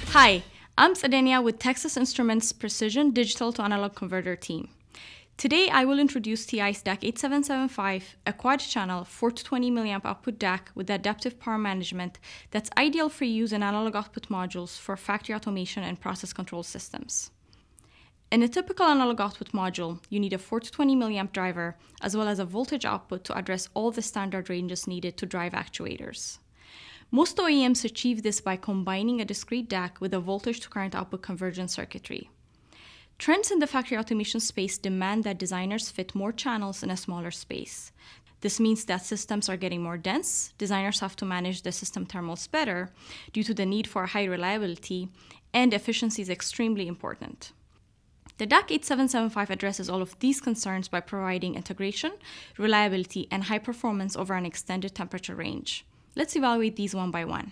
Hi, I'm Sadenia with Texas Instruments Precision Digital to Analog Converter team. Today I will introduce TI's DAC8775, a quad-channel 4 to 20 mA output DAC with adaptive power management that's ideal for use in analog output modules for factory automation and process control systems. In a typical analog output module, you need a 4 to 20 mA driver as well as a voltage output to address all the standard ranges needed to drive actuators. Most OEMs achieve this by combining a discrete DAC with a voltage to current output conversion circuitry. Trends in the factory automation space demand that designers fit more channels in a smaller space. This means that systems are getting more dense, designers have to manage the system thermals better due to the need for high reliability, and efficiency is extremely important. The DAC8775 addresses all of these concerns by providing integration, reliability, and high performance over an extended temperature range. Let's evaluate these one by one.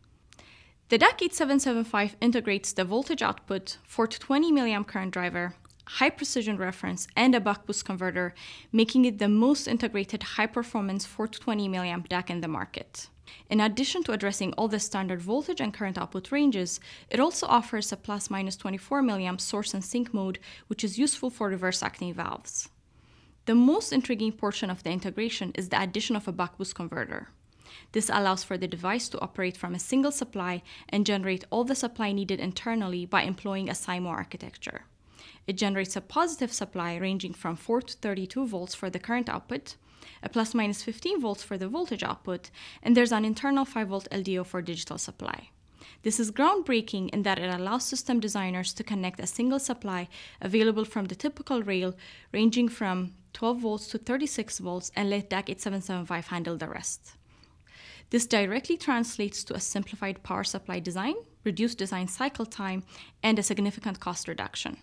The DAC8775 integrates the voltage output, 4 to 20 mA current driver, high precision reference, and a buck-boost converter, making it the most integrated high-performance 4 to 20 mA DAC in the market. In addition to addressing all the standard voltage and current output ranges, it also offers a plus-minus 24 mA source and sink mode, which is useful for reverse acting valves. The most intriguing portion of the integration is the addition of a buck-boost converter. This allows for the device to operate from a single supply and generate all the supply needed internally by employing a SIMO architecture. It generates a positive supply ranging from 4 to 32 volts for the current output, a plus-minus 15 volts for the voltage output, and there's an internal 5-volt LDO for digital supply. This is groundbreaking in that it allows system designers to connect a single supply available from the typical rail ranging from 12 volts to 36 volts and let DAC8775 handle the rest. This directly translates to a simplified power supply design, reduced design cycle time, and a significant cost reduction.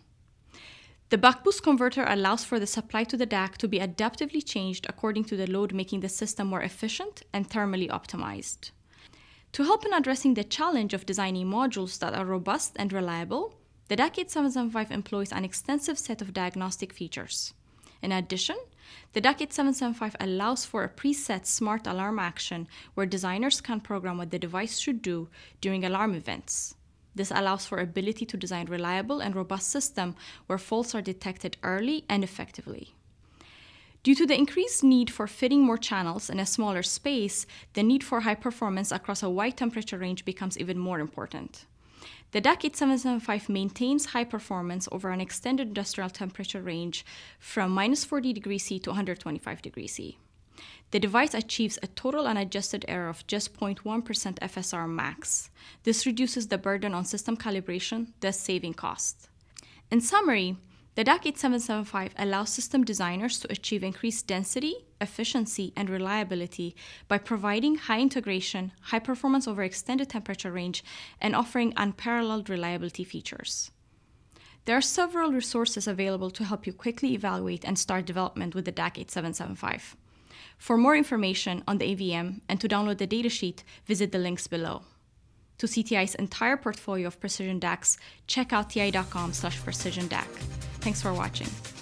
The buck-boost converter allows for the supply to the DAC to be adaptively changed according to the load, making the system more efficient and thermally optimized. To help in addressing the challenge of designing modules that are robust and reliable, the DAC8775 employs an extensive set of diagnostic features. In addition, the DAC8775 allows for a preset smart alarm action where designers can program what the device should do during alarm events. This allows for ability to design reliable and robust system where faults are detected early and effectively. Due to the increased need for fitting more channels in a smaller space, the need for high performance across a wide temperature range becomes even more important. The DAC8775 maintains high performance over an extended industrial temperature range from minus 40 degrees C to 125 degrees C. The device achieves a total unadjusted error of just 0.1% FSR max. This reduces the burden on system calibration, thus saving cost. In summary, the DAC8775 allows system designers to achieve increased density, efficiency, and reliability by providing high integration, high performance over extended temperature range, and offering unparalleled reliability features. There are several resources available to help you quickly evaluate and start development with the DAC8775. For more information on the AVM and to download the datasheet, visit the links below. To see TI's entire portfolio of Precision DACs, check out ti.com/PrecisionDAC. Thanks for watching.